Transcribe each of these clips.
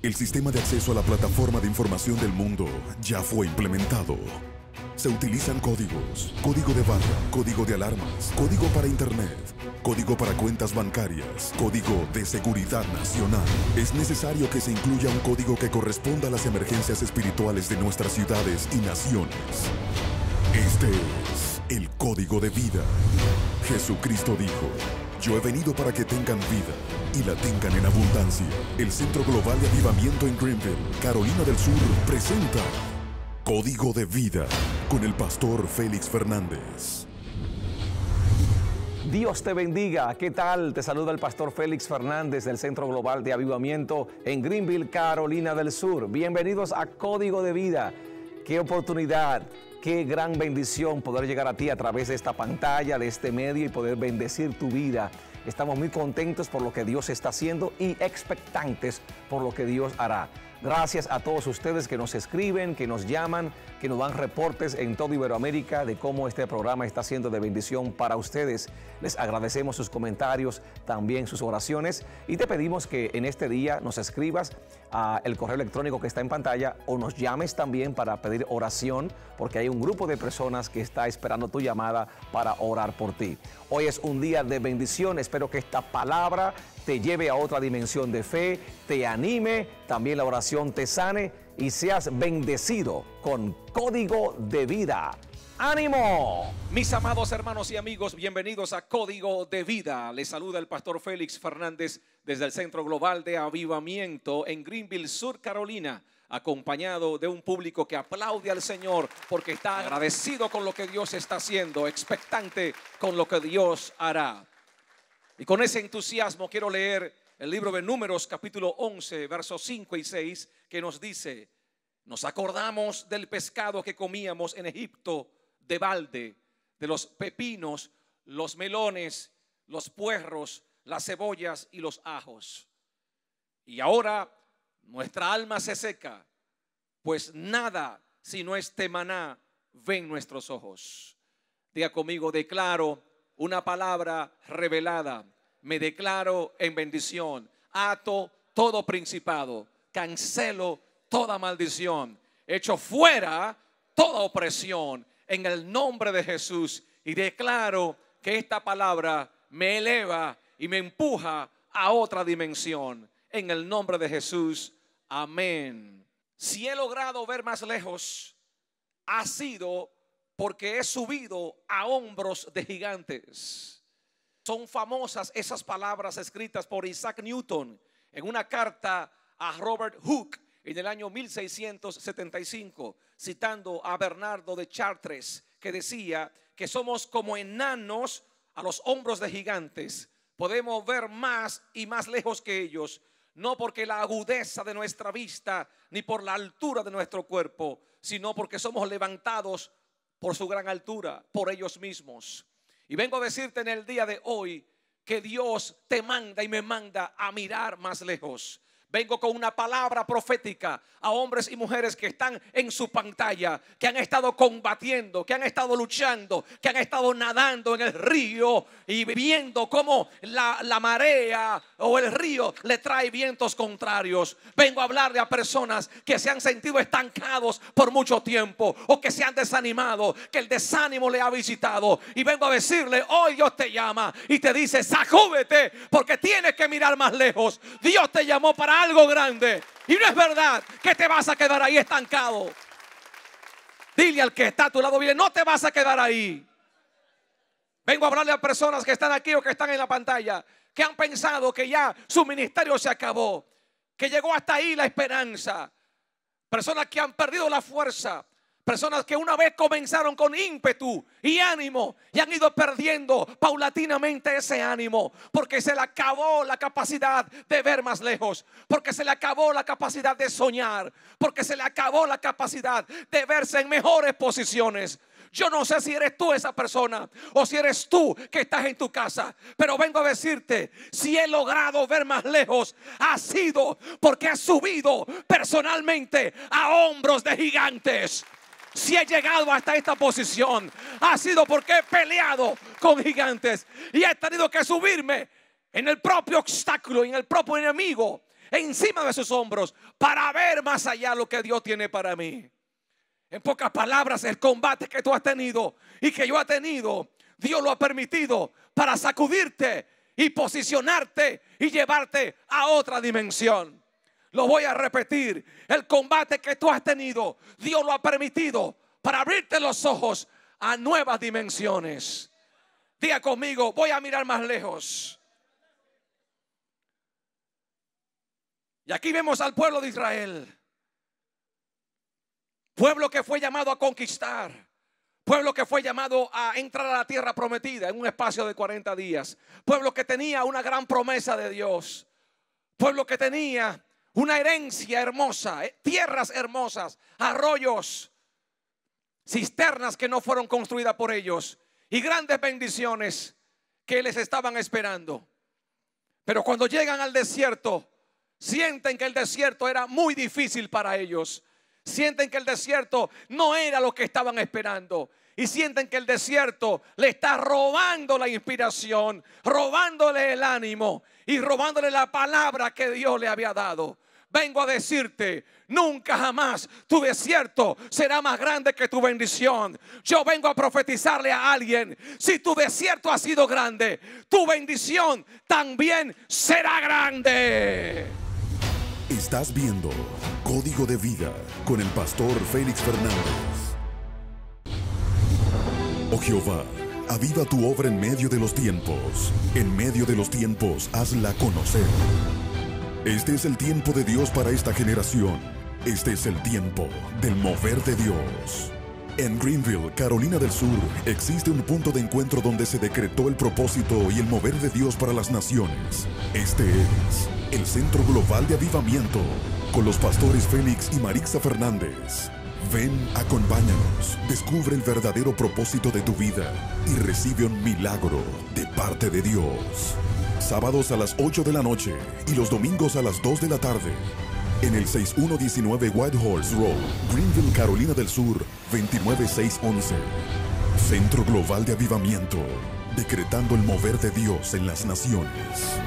El sistema de acceso a la plataforma de información del mundo ya fue implementado. Se utilizan códigos, código de barra, código de alarmas, código para internet, código para cuentas bancarias, código de seguridad nacional. Es necesario que se incluya un código que corresponda a las emergencias espirituales de nuestras ciudades y naciones. Este es el código de vida. Jesucristo dijo: yo he venido para que tengan vida y la tengan en abundancia. El Centro Global de Avivamiento en Greenville, Carolina del Sur, presenta Código de Vida con el pastor Félix Fernández. Dios te bendiga. ¿Qué tal? Te saluda el pastor Félix Fernández del Centro Global de Avivamiento en Greenville, Carolina del Sur. Bienvenidos a Código de Vida. Qué oportunidad, qué gran bendición poder llegar a ti a través de esta pantalla, de este medio y poder bendecir tu vida. Estamos muy contentos por lo que Dios está haciendo y expectantes por lo que Dios hará. Gracias a todos ustedes que nos escriben, que nos llaman, que nos dan reportes en toda Iberoamérica de cómo este programa está siendo de bendición para ustedes. Les agradecemos sus comentarios, también sus oraciones, y te pedimos que en este día nos escribas a el correo electrónico que está en pantalla o nos llames también para pedir oración, porque hay un grupo de personas que está esperando tu llamada para orar por ti. Hoy es un día de bendición. Espero que esta palabra te lleve a otra dimensión de fe, te anime, también la oración te sane y seas bendecido con Código de Vida. ¡Ánimo! Mis amados hermanos y amigos, bienvenidos a Código de Vida. Les saluda el pastor Félix Fernández desde el Centro Global de Avivamiento en Greenville, Sur Carolina, acompañado de un público que aplaude al Señor porque está agradecido con lo que Dios está haciendo, expectante con lo que Dios hará. Y con ese entusiasmo quiero leer el libro de Números, capítulo 11, versos 5 y 6, que nos dice: nos acordamos del pescado que comíamos en Egipto de balde, de los pepinos, los melones, los puerros, las cebollas y los ajos. Y ahora nuestra alma se seca, pues nada sino este maná ven nuestros ojos. Diga conmigo: declaro una palabra revelada. Me declaro en bendición. Ato todo principado. Cancelo toda maldición. Echo fuera toda opresión en el nombre de Jesús. Y declaro que esta palabra me eleva y me empuja a otra dimensión. En el nombre de Jesús. Amén. Si he logrado ver más lejos, ha sido porque he subido a hombros de gigantes. Son famosas esas palabras escritas por Isaac Newton en una carta a Robert Hooke en el año 1675, citando a Bernardo de Chartres, que decía que somos como enanos a los hombros de gigantes. Podemos ver más y más lejos que ellos, no porque la agudeza de nuestra vista ni por la altura de nuestro cuerpo, sino porque somos levantados por su gran altura, por ellos mismos. Y vengo a decirte en el día de hoy que Dios te manda y me manda a mirar más lejos. Vengo con una palabra profética a hombres y mujeres que están en su pantalla, que han estado combatiendo, que han estado luchando, que han estado nadando en el río y viendo cómo la marea o el río le trae vientos contrarios. Vengo a hablarle a personas que se han sentido estancados por mucho tiempo o que se han desanimado, que el desánimo le ha visitado. Y vengo a decirle: hoy Dios te llama y te dice: sacúdete, porque tienes que mirar más lejos. Dios te llamó para algo grande y no es verdad que te vas a quedar ahí estancado. Dile al que está a tu lado bien: no te vas a quedar ahí. Vengo a hablarle a personas que están aquí o que están en la pantalla, que han pensado que ya su ministerio se acabó, que llegó hasta ahí la esperanza. Personas que han perdido la fuerza. Personas que una vez comenzaron con ímpetu y ánimo y han ido perdiendo paulatinamente ese ánimo porque se le acabó la capacidad de ver más lejos, porque se le acabó la capacidad de soñar, porque se le acabó la capacidad de verse en mejores posiciones. Yo no sé si eres tú esa persona o si eres tú que estás en tu casa, pero vengo a decirte: si he logrado ver más lejos, ha sido porque he subido personalmente a hombros de gigantes. Si he llegado hasta esta posición, ha sido porque he peleado con gigantes y he tenido que subirme en el propio obstáculo y en el propio enemigo encima de sus hombros para ver más allá lo que Dios tiene para mí. En pocas palabras, el combate que tú has tenido y que yo he tenido, Dios lo ha permitido para sacudirte y posicionarte y llevarte a otra dimensión. Lo voy a repetir. El combate que tú has tenido, Dios lo ha permitido para abrirte los ojos a nuevas dimensiones. Diga conmigo, voy a mirar más lejos. Y aquí vemos al pueblo de Israel. Pueblo que fue llamado a conquistar. Pueblo que fue llamado a entrar a la tierra prometida en un espacio de 40 días. Pueblo que tenía una gran promesa de Dios. Pueblo que tenía una herencia hermosa, tierras hermosas, arroyos, cisternas que no fueron construidas por ellos y grandes bendiciones que les estaban esperando. Pero cuando llegan al desierto, sienten que el desierto era muy difícil para ellos. Sienten que el desierto no era lo que estaban esperando. Y sienten que el desierto le está robando la inspiración, robándole el ánimo y robándole la palabra que Dios le había dado. Vengo a decirte, nunca jamás tu desierto será más grande que tu bendición. Yo vengo a profetizarle a alguien, si tu desierto ha sido grande, tu bendición también será grande. Estás viendo Código de Vida con el pastor Félix Fernández. Oh Jehová, aviva tu obra en medio de los tiempos. En medio de los tiempos, hazla conocer. Este es el tiempo de Dios para esta generación. Este es el tiempo del mover de Dios. En Greenville, Carolina del Sur, existe un punto de encuentro donde se decretó el propósito y el mover de Dios para las naciones. Este es el Centro Global de Avivamiento, con los pastores Félix y Marixa Fernández. Ven, acompáñanos, descubre el verdadero propósito de tu vida y recibe un milagro de parte de Dios. Sábados a las 8 de la noche y los domingos a las 2 de la tarde. En el 6119 Whitehorse Road, Greenville, Carolina del Sur, 29611. Centro Global de Avivamiento, decretando el mover de Dios en las naciones.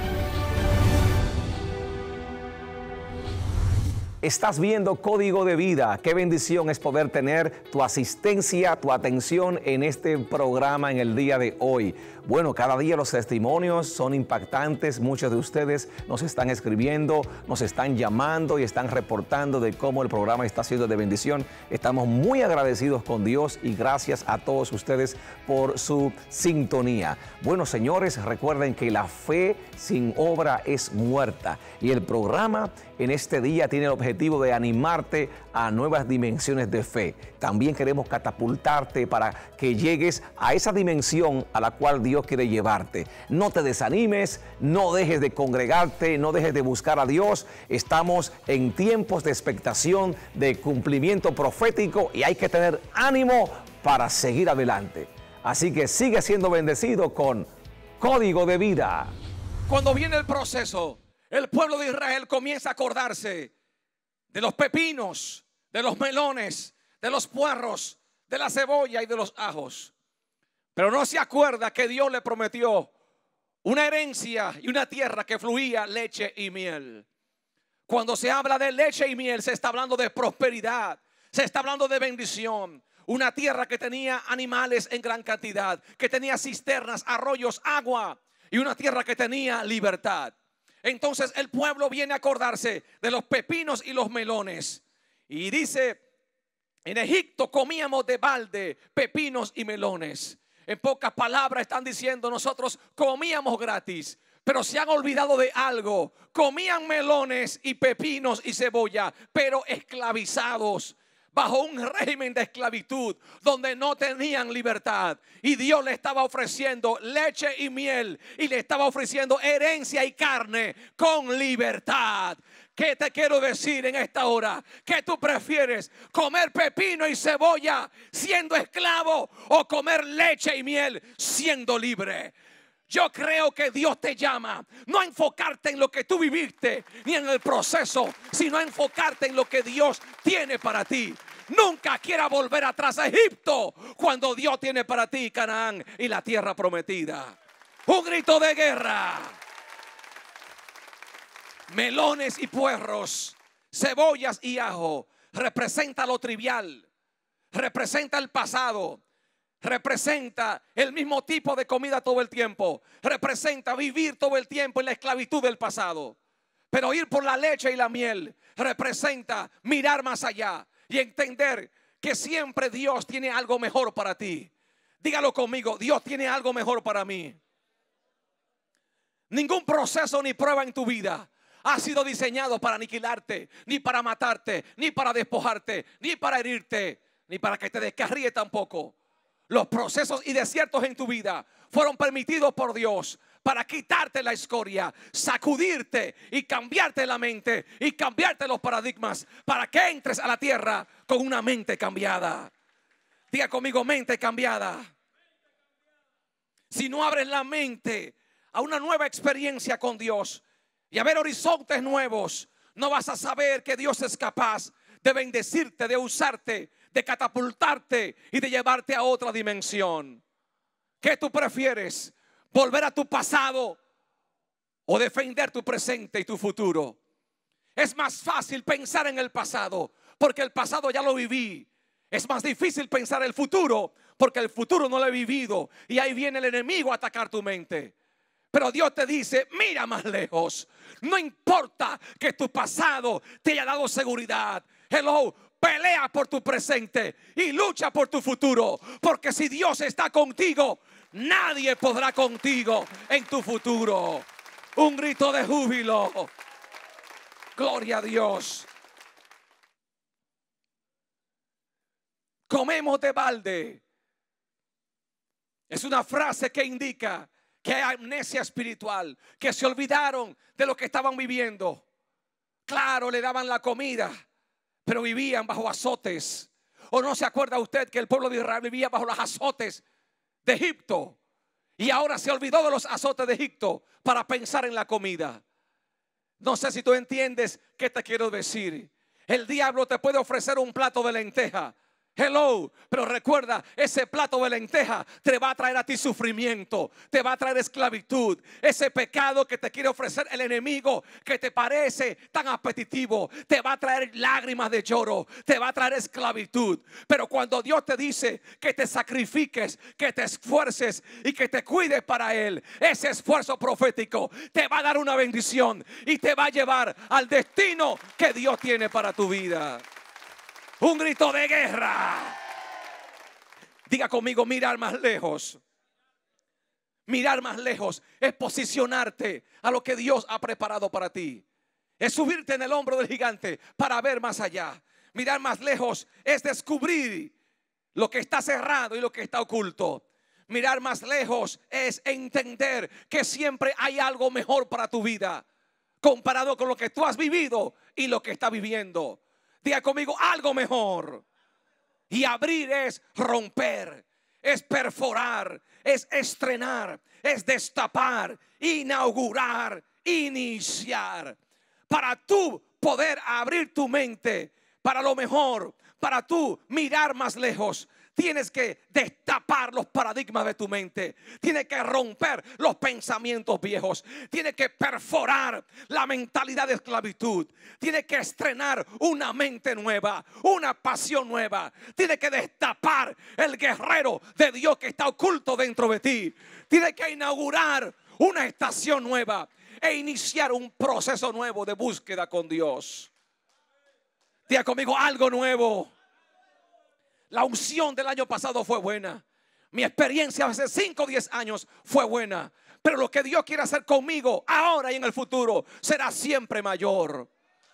Estás viendo Código de Vida. Qué bendición es poder tener tu asistencia, tu atención en este programa en el día de hoy. Bueno, cada día los testimonios son impactantes. Muchos de ustedes nos están escribiendo, nos están llamando y están reportando de cómo el programa está siendo de bendición. Estamos muy agradecidos con Dios y gracias a todos ustedes por su sintonía. Bueno, señores, recuerden que la fe sin obra es muerta y el programa en este día tiene el objetivo de animarte a nuevas dimensiones de fe. También queremos catapultarte para que llegues a esa dimensión a la cual Dios quiere llevarte. No te desanimes, no dejes de congregarte, no dejes de buscar a Dios. Estamos en tiempos de expectación, de cumplimiento profético y hay que tener ánimo para seguir adelante. Así que sigue siendo bendecido con Código de Vida. Cuando viene el proceso, el pueblo de Israel comienza a acordarse de los pepinos, de los melones, de los puerros, de la cebolla y de los ajos. Pero no se acuerda que Dios le prometió una herencia y una tierra que fluía leche y miel. Cuando se habla de leche y miel, se está hablando de prosperidad, se está hablando de bendición. Una tierra que tenía animales en gran cantidad, que tenía cisternas, arroyos, agua, y una tierra que tenía libertad. Entonces el pueblo viene a acordarse de los pepinos y los melones. Y dice, en Egipto comíamos de balde pepinos y melones. En pocas palabras están diciendo, nosotros comíamos gratis, pero se han olvidado de algo. Comían melones y pepinos y cebolla, pero esclavizados, bajo un régimen de esclavitud donde no tenían libertad. Y Dios le estaba ofreciendo leche y miel y le estaba ofreciendo herencia y carne con libertad. ¿Qué te quiero decir en esta hora? ¿Qué tú prefieres? ¿Comer pepino y cebolla siendo esclavo o comer leche y miel siendo libre? Yo creo que Dios te llama no a enfocarte en lo que tú viviste ni en el proceso, sino a enfocarte en lo que Dios tiene para ti. Nunca quiera volver atrás a Egipto cuando Dios tiene para ti Canaán y la tierra prometida. Un grito de guerra. melones y puerros, cebollas y ajo. Representa lo trivial, representa el pasado, representa el mismo tipo de comida todo el tiempo, representa vivir todo el tiempo en la esclavitud del pasado. Pero ir por la leche y la miel representa mirar más allá y entender que siempre Dios tiene algo mejor para ti. Dígalo conmigo, Dios tiene algo mejor para mí. Ningún proceso ni prueba en tu vida ha sido diseñado para aniquilarte, ni para matarte, ni para despojarte, ni para herirte, ni para que te descarríe tampoco. Los procesos y desiertos en tu vida fueron permitidos por Dios para quitarte la escoria, sacudirte y cambiarte la mente y cambiarte los paradigmas para que entres a la tierra con una mente cambiada. Diga conmigo, mente cambiada. Si no abres la mente a una nueva experiencia con Dios y a ver horizontes nuevos, no vas a saber que Dios es capaz de bendecirte, de usarte, de catapultarte y de llevarte a otra dimensión. ¿Qué tú prefieres? ¿Volver a tu pasado o defender tu presente y tu futuro? Es más fácil pensar en el pasado porque el pasado ya lo viví. Es más difícil pensar el futuro porque el futuro no lo he vivido y ahí viene el enemigo a atacar tu mente. Pero Dios te dice, mira más lejos. No importa que tu pasado te haya dado seguridad. Hello, pelea por tu presente y lucha por tu futuro. Porque si Dios está contigo, nadie podrá contigo en tu futuro. Un grito de júbilo. Gloria a Dios. Comemos de balde. Es una frase que indica que hay amnesia espiritual, que se olvidaron de lo que estaban viviendo. Claro, le daban la comida, pero vivían bajo azotes. ¿O no se acuerda usted que el pueblo de Israel vivía bajo los azotes de Egipto? Y ahora se olvidó de los azotes de Egipto para pensar en la comida. No sé si tú entiendes qué te quiero decir. El diablo te puede ofrecer un plato de lenteja. Hello, pero recuerda, ese plato de lenteja te va a traer a ti sufrimiento, te va a traer esclavitud. Ese pecado que te quiere ofrecer el enemigo, que te parece tan apetitivo, te va a traer lágrimas de lloro, te va a traer esclavitud. Pero cuando Dios te dice que te sacrifiques, que te esfuerces y que te cuides para Él, ese esfuerzo profético te va a dar una bendición y te va a llevar al destino que Dios tiene para tu vida. Un grito de guerra. Diga conmigo, mirar más lejos. Mirar más lejos es posicionarte a lo que Dios ha preparado para ti. Es subirte en el hombro del gigante para ver más allá. Mirar más lejos es descubrir lo que está cerrado y lo que está oculto. Mirar más lejos es entender que siempre hay algo mejor para tu vida, comparado con lo que tú has vivido y lo que estás viviendo. Diga conmigo, algo mejor. Y abrir es romper, es perforar, es estrenar, es destapar, inaugurar, iniciar. Para tú poder abrir tu mente para lo mejor, para tú mirar más lejos, tienes que destapar los paradigmas de tu mente. Tienes que romper los pensamientos viejos. Tienes que perforar la mentalidad de esclavitud. Tienes que estrenar una mente nueva, una pasión nueva. Tienes que destapar el guerrero de Dios que está oculto dentro de ti. Tienes que inaugurar una estación nueva e iniciar un proceso nuevo de búsqueda con Dios. Diga conmigo, algo nuevo. La unción del año pasado fue buena. Mi experiencia hace 5 o 10 años fue buena. Pero lo que Dios quiere hacer conmigo ahora y en el futuro será siempre mayor.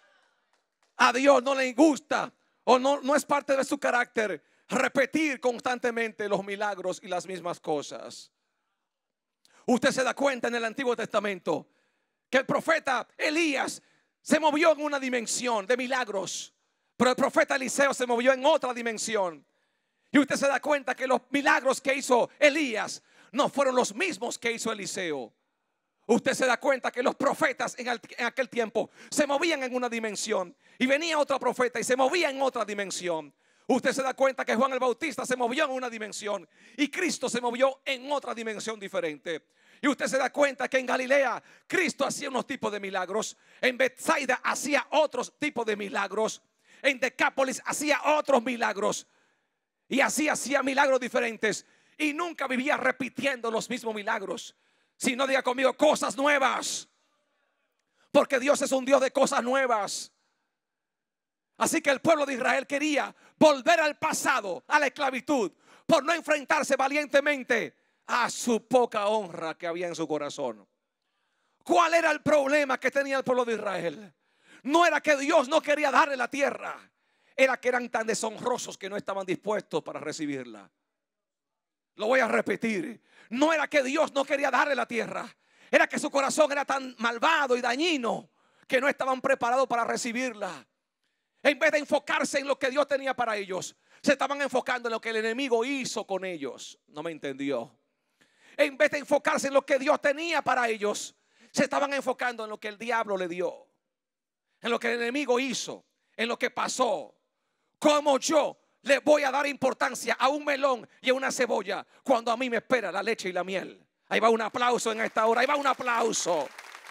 A Dios no le gusta o no es parte de su carácter repetir constantemente los milagros y las mismas cosas. Usted se da cuenta en el Antiguo Testamento que el profeta Elías se movió en una dimensión de milagros. Pero el profeta Eliseo se movió en otra dimensión. Y usted se da cuenta que los milagros que hizo Elías no fueron los mismos que hizo Eliseo. Usted se da cuenta que los profetas en aquel tiempo se movían en una dimensión. Y venía otro profeta y se movía en otra dimensión. Usted se da cuenta que Juan el Bautista se movió en una dimensión y Cristo se movió en otra dimensión diferente. Y usted se da cuenta que en Galilea Cristo hacía unos tipos de milagros. En Betsaida hacía otros tipos de milagros. En Decápolis hacía otros milagros. Y así hacía milagros diferentes. Y nunca vivía repitiendo los mismos milagros. Sino, diga conmigo, cosas nuevas. Porque Dios es un Dios de cosas nuevas. Así que el pueblo de Israel quería volver al pasado, a la esclavitud, por no enfrentarse valientemente a su poca honra que había en su corazón. ¿Cuál era el problema que tenía el pueblo de Israel? No era que Dios no quería darle la tierra, era que eran tan deshonrosos que no estaban dispuestos para recibirla. Lo voy a repetir. No era que Dios no quería darle la tierra, era que su corazón era tan malvado y dañino que no estaban preparados para recibirla. En vez de enfocarse en lo que Dios tenía para ellos, se estaban enfocando en lo que el enemigo hizo con ellos. No me entendió. En vez de enfocarse en lo que Dios tenía para ellos, se estaban enfocando en lo que el diablo le dio, en lo que el enemigo hizo, en lo que pasó. Como yo le voy a dar importancia a un melón y a una cebolla cuando a mí me espera la leche y la miel. Ahí va un aplauso en esta hora, ahí va un aplauso.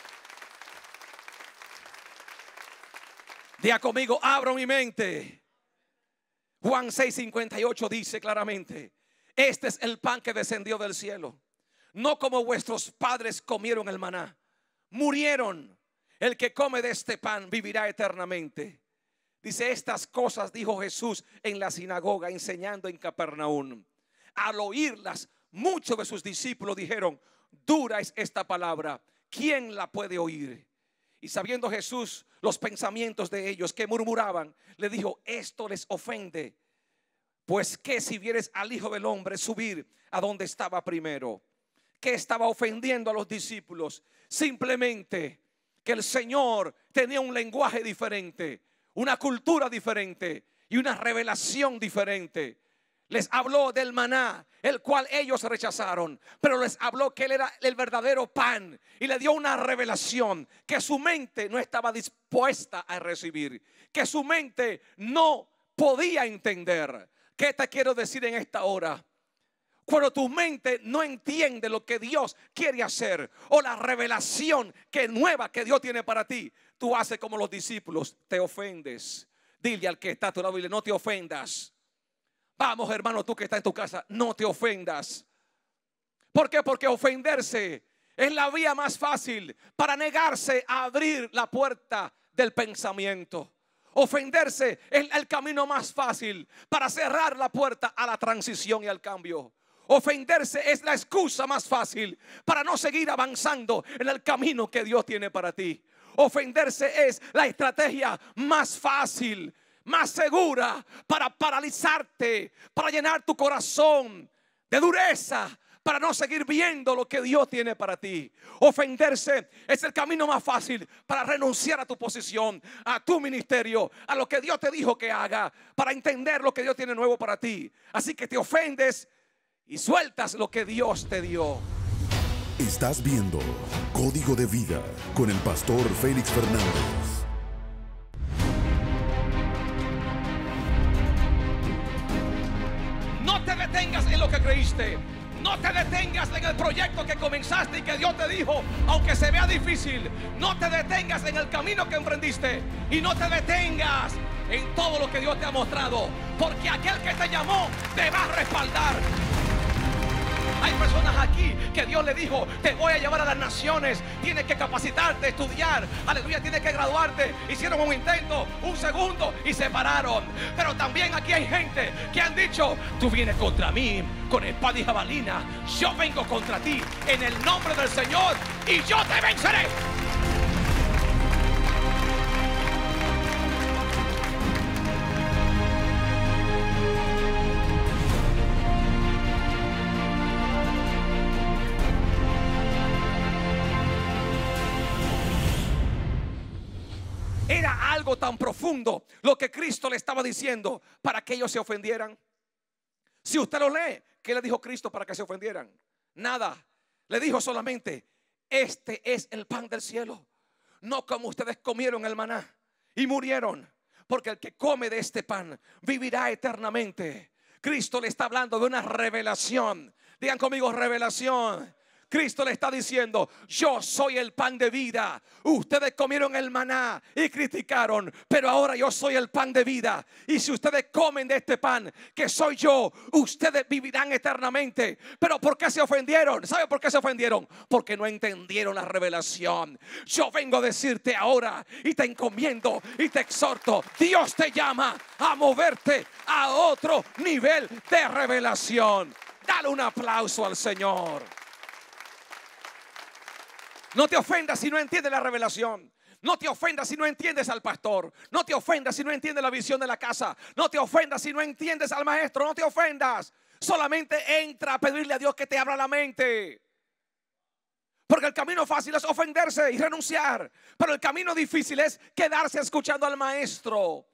Diga conmigo, abro mi mente. Juan 6:58 dice claramente: este es el pan que descendió del cielo, no como vuestros padres comieron el maná, murieron. El que come de este pan vivirá eternamente. Dice, estas cosas dijo Jesús en la sinagoga, enseñando en Capernaum. Al oírlas, muchos de sus discípulos dijeron: dura es esta palabra, ¿quién la puede oír? Y sabiendo Jesús los pensamientos de ellos que murmuraban, le dijo: esto les ofende. Pues que si vieres al Hijo del Hombre subir a donde estaba primero. ¿Qué estaba ofendiendo a los discípulos? Simplemente que el Señor tenía un lenguaje diferente, una cultura diferente y una revelación diferente. Les habló del maná, el cual ellos rechazaron, pero les habló que Él era el verdadero pan y le dio una revelación que su mente no estaba dispuesta a recibir, que su mente no podía entender. ¿Qué te quiero decir en esta hora? Cuando tu mente no entiende lo que Dios quiere hacer o la revelación nueva que Dios tiene para ti, tú haces como los discípulos, te ofendes. Dile al que está a tu lado, dile: no te ofendas. Vamos, hermano, tú que estás en tu casa, no te ofendas. ¿Por qué? Porque ofenderse es la vía más fácil para negarse a abrir la puerta del pensamiento. Ofenderse es el camino más fácil para cerrar la puerta a la transición y al cambio. Ofenderse es la excusa más fácil para no seguir avanzando en el camino que Dios tiene para ti. Ofenderse es la estrategia más fácil, más segura para paralizarte, para llenar tu corazón de dureza, para no seguir viendo lo que Dios tiene para ti. Ofenderse es el camino más fácil para renunciar a tu posición, a tu ministerio, a lo que Dios te dijo que haga, para entender lo que Dios tiene nuevo para ti. Así que te ofendes y sueltas lo que Dios te dio. Estás viendo Código de Vida con el pastor Félix Fernández. No te detengas en lo que creíste. No te detengas en el proyecto que comenzaste y que Dios te dijo, aunque se vea difícil. No te detengas en el camino que emprendiste. Y no te detengas en todo lo que Dios te ha mostrado, porque aquel que te llamó te va a respaldar. Hay personas aquí que Dios le dijo: te voy a llevar a las naciones, tienes que capacitarte, estudiar, aleluya, tienes que graduarte. Hicieron un intento, un segundo y se pararon. Pero también aquí hay gente que han dicho: tú vienes contra mí con espada y jabalina, yo vengo contra ti en el nombre del Señor y yo te venceré. Era algo tan profundo lo que Cristo le estaba diciendo para que ellos se ofendieran. Si usted lo lee, ¿qué le dijo Cristo para que se ofendieran? Nada. Le dijo solamente: este es el pan del cielo, no como ustedes comieron el maná y murieron, porque el que come de este pan vivirá eternamente. Cristo le está hablando de una revelación. Digan conmigo: revelación. Cristo le está diciendo: yo soy el pan de vida. Ustedes comieron el maná y criticaron, pero ahora yo soy el pan de vida. Y si ustedes comen de este pan, que soy yo, ustedes vivirán eternamente. Pero ¿por qué se ofendieron? ¿Sabe por qué se ofendieron? Porque no entendieron la revelación. Yo vengo a decirte ahora, y te encomiendo y te exhorto: Dios te llama a moverte a otro nivel de revelación. Dale un aplauso al Señor. No te ofendas si no entiendes la revelación. No te ofendas si no entiendes al pastor. No te ofendas si no entiendes la visión de la casa. No te ofendas si no entiendes al maestro. No te ofendas. Solamente entra a pedirle a Dios que te abra la mente. Porque el camino fácil es ofenderse y renunciar. Pero el camino difícil es quedarse escuchando al maestro.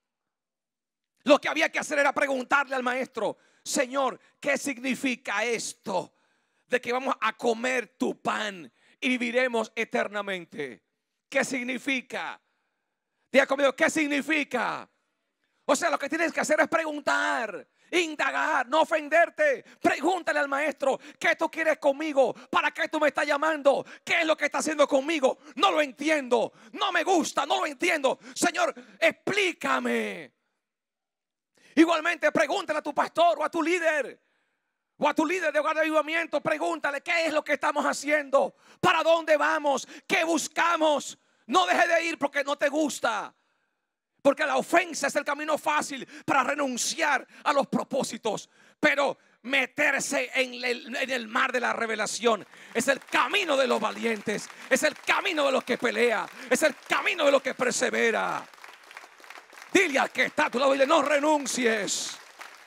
Lo que había que hacer era preguntarle al maestro: Señor, ¿qué significa esto de que vamos a comer tu pan y viviremos eternamente? ¿Qué significa? Diga conmigo, ¿qué significa? O sea, lo que tienes que hacer es preguntar, indagar, no ofenderte. Pregúntale al maestro: ¿qué tú quieres conmigo? ¿Para qué tú me estás llamando? ¿Qué es lo que está haciendo conmigo? No lo entiendo, no me gusta, no lo entiendo. Señor, explícame. Igualmente, pregúntale a tu pastor o a tu líder. O a tu líder de hogar de avivamiento, pregúntale: ¿qué es lo que estamos haciendo? ¿Para dónde vamos? ¿Qué buscamos? No dejes de ir porque no te gusta. Porque la ofensa es el camino fácil para renunciar a los propósitos. Pero meterse en el mar de la revelación es el camino de los valientes. Es el camino de los que pelea. Es el camino de los que persevera. Dile al que está a tu lado, dile: no renuncies.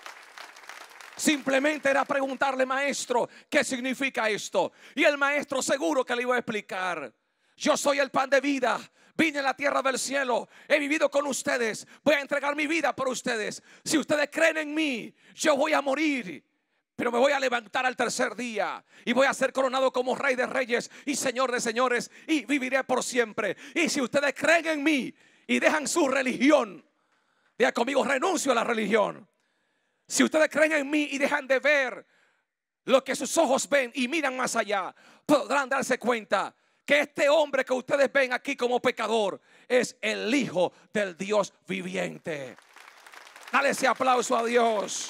Simplemente era preguntarle: maestro, ¿qué significa esto? Y el maestro seguro que le iba a explicar. Yo soy el pan de vida. Vine a la tierra del cielo. He vivido con ustedes. Voy a entregar mi vida por ustedes. Si ustedes creen en mí, yo voy a morir, pero me voy a levantar al tercer día y voy a ser coronado como rey de reyes y señor de señores, y viviré por siempre. Y si ustedes creen en mí y dejan su religión, diga conmigo: renuncio a la religión. Si ustedes creen en mí y dejan de ver lo que sus ojos ven y miran más allá, podrán darse cuenta que este hombre que ustedes ven aquí como pecador es el Hijo del Dios viviente. Dale ese aplauso a Dios.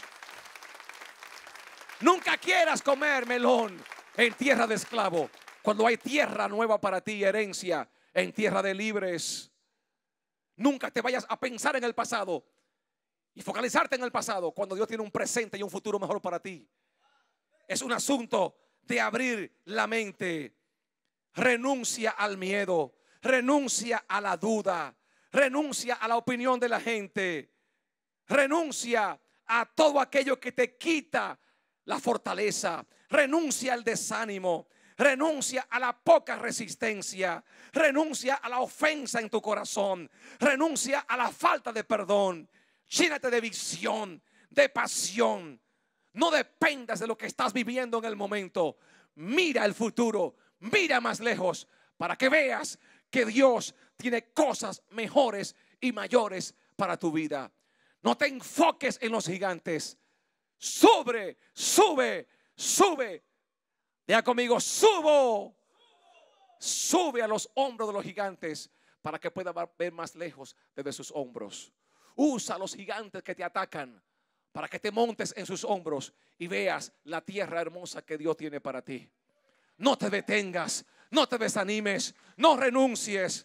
Nunca quieras comer melón en tierra de esclavo, cuando hay tierra nueva para ti, herencia en tierra de libres. Nunca te vayas a pensar en el pasado y focalizarte en el pasado, cuando Dios tiene un presente y un futuro mejor para ti. Es un asunto de abrir la mente. Renuncia al miedo, renuncia a la duda, renuncia a la opinión de la gente, renuncia a todo aquello que te quita la fortaleza, renuncia al desánimo, renuncia a la poca resistencia, renuncia a la ofensa en tu corazón, renuncia a la falta de perdón. Llénate de visión, de pasión. No dependas de lo que estás viviendo en el momento. Mira el futuro, mira más lejos, para que veas que Dios tiene cosas mejores y mayores para tu vida. No te enfoques en los gigantes. Sube, sube. Diga conmigo: subo. Sube a los hombros de los gigantes para que pueda ver más lejos desde sus hombros. Usa a los gigantes que te atacan para que te montes en sus hombros y veas la tierra hermosa que Dios tiene para ti. No te detengas, no te desanimes, no renuncies.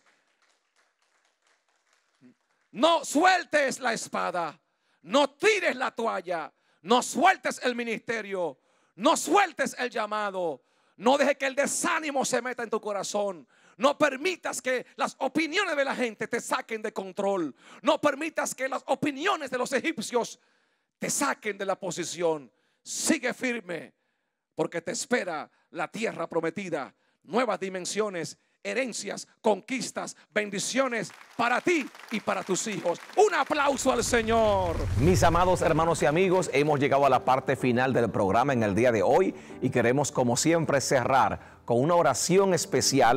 No sueltes la espada, no tires la toalla, no sueltes el ministerio, no sueltes el llamado. No dejes que el desánimo se meta en tu corazón. No permitas que las opiniones de la gente te saquen de control. No permitas que las opiniones de los egipcios te saquen de la posición. Sigue firme, porque te espera la tierra prometida, nuevas dimensiones, herencias, conquistas, bendiciones para ti y para tus hijos. Un aplauso al Señor. Mis amados hermanos y amigos, hemos llegado a la parte final del programa en el día de hoy y queremos, como siempre, cerrar con una oración especial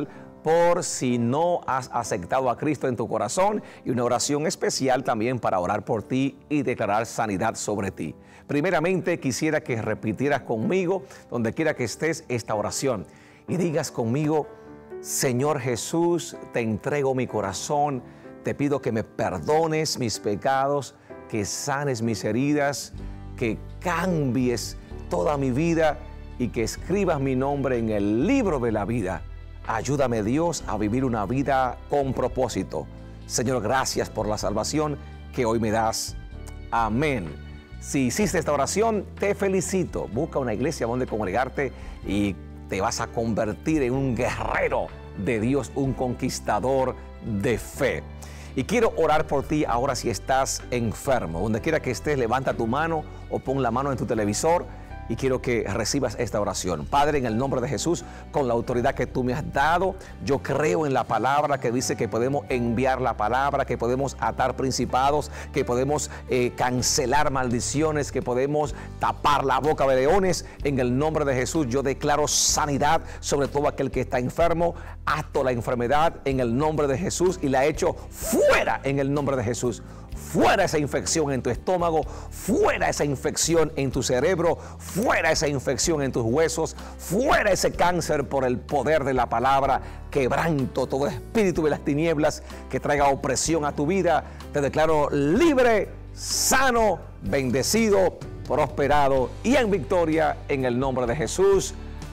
por si no has aceptado a Cristo en tu corazón y una oración especial también para orar por ti y declarar sanidad sobre ti. Primeramente quisiera que repitieras conmigo, donde quiera que estés, esta oración y digas conmigo: Señor Jesús, te entrego mi corazón, te pido que me perdones mis pecados, que sanes mis heridas, que cambies toda mi vida y que escribas mi nombre en el libro de la vida. Ayúdame, Dios, a vivir una vida con propósito. Señor, gracias por la salvación que hoy me das. Amén. Si hiciste esta oración, te felicito. Busca una iglesia donde congregarte y te vas a convertir en un guerrero de Dios, un conquistador de fe. Y quiero orar por ti ahora si estás enfermo. Donde quiera que estés, levanta tu mano o pon la mano en tu televisor y quiero que recibas esta oración. Padre, en el nombre de Jesús, con la autoridad que tú me has dado, yo creo en la palabra que dice que podemos enviar la palabra, que podemos atar principados, que podemos cancelar maldiciones, que podemos tapar la boca de leones. En el nombre de Jesús, yo declaro sanidad sobre todo aquel que está enfermo. Ato la enfermedad en el nombre de Jesús y la echo fuera en el nombre de Jesús. Fuera esa infección en tu estómago, fuera esa infección en tu cerebro, fuera esa infección en tus huesos, fuera ese cáncer por el poder de la palabra. Quebranto todo espíritu de las tinieblas que traiga opresión a tu vida. Te declaro libre, sano, bendecido, prosperado y en victoria en el nombre de Jesús.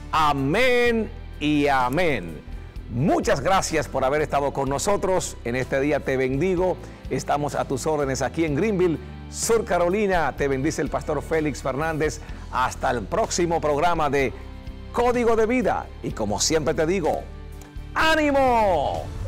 Amén y amén. Muchas gracias por haber estado con nosotros. En este día te bendigo. Estamos a tus órdenes aquí en Greenville, Sur Carolina. Te bendice el pastor Félix Fernández. Hasta el próximo programa de Código de Vida. Y como siempre te digo, ¡ánimo!